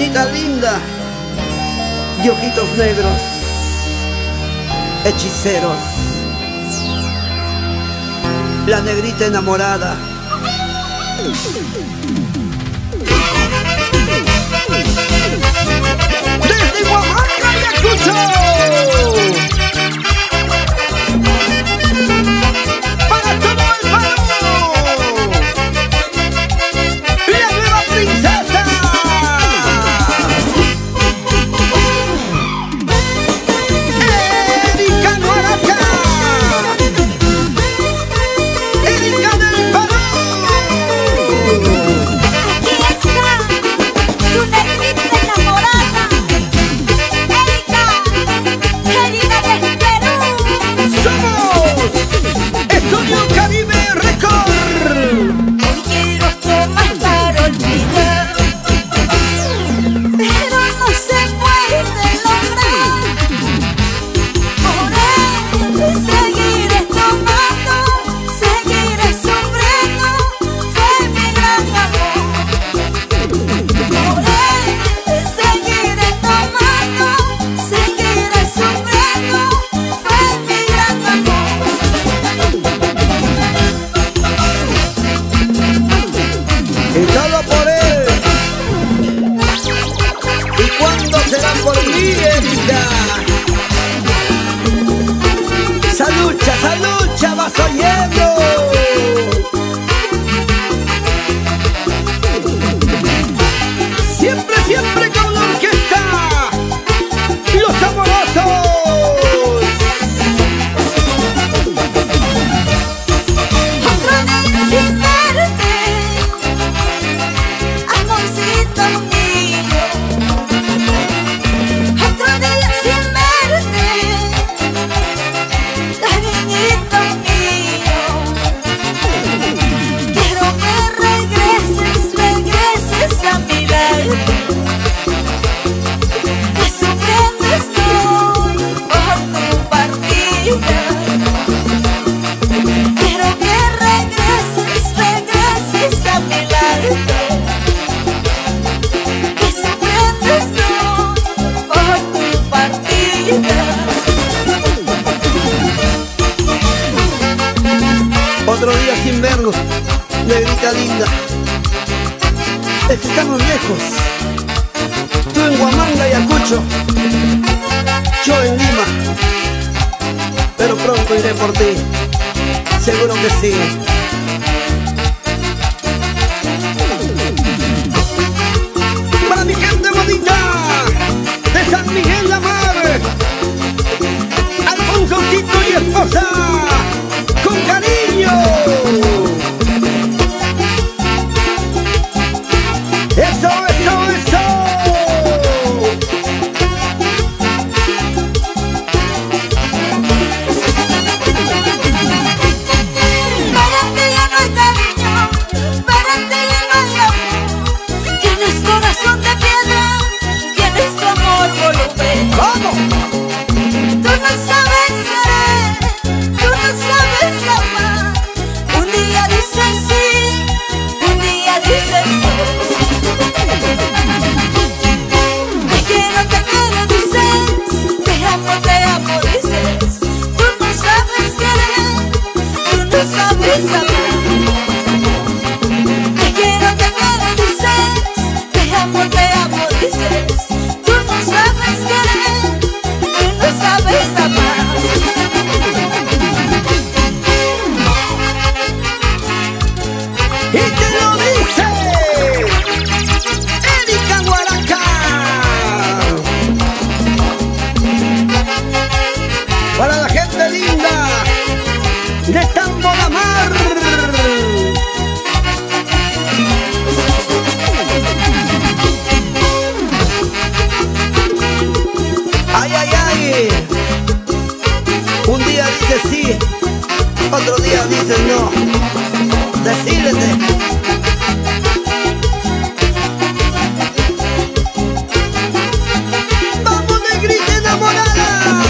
morenita linda y ojitos negros, hechiceros. La negrita enamorada. Desde Oaxaca, Ayacucho. Y todo por él. ¿Y cuándo será por mí, Erika? Salucha, vas oyendo. Siempre, siempre con la orquesta. Los amorosos. Otro día sin vernos, negrita linda. Es que estamos lejos. Tú en Huamanga, Ayacucho, yo en Lima. Pero pronto iré por ti, seguro que sí. Para mi gente bonita de San Miguel la Mar, Alfonso Tito y esposa, con cariño. Eso, eso, eso. Para ti ya no hay cariño, para ti ya no hay amor. Tienes corazón de piedra, tienes tu amor volumen. ¡Vamos! Tú no sabes querer, tú no sabes amar. Un día dices sí, un día dices no. Te quiero, dices. Te amo, dices. Tú no sabes querer, tú no sabes amar. Te quiero, dices. Te amo, dices. Tú no sabes querer, tú no sabes amar. Y te lo dice Erika Huaraca. Para la gente linda de Tambo la Mar. Ay, ay, ay. Un día dices sí, otro día dices no. Decídete. Vamos, negrita enamorada.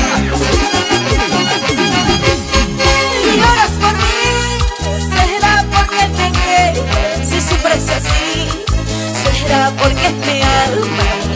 Si lloras por mí, será porque te quiero. Si sufres así, será porque es mi alma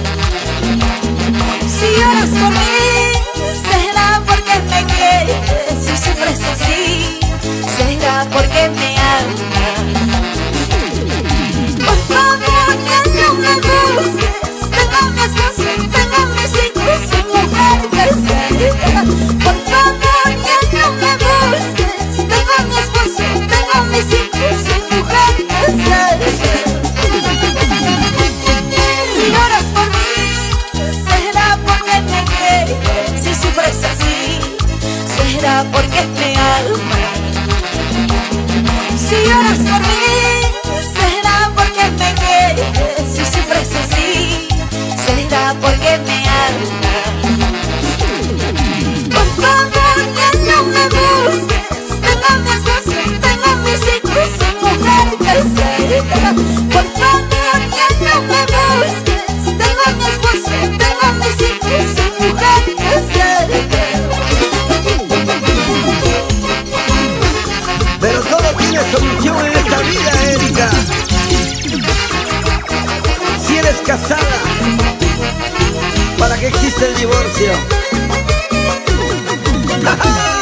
el divorcio. ¡Ja, ja!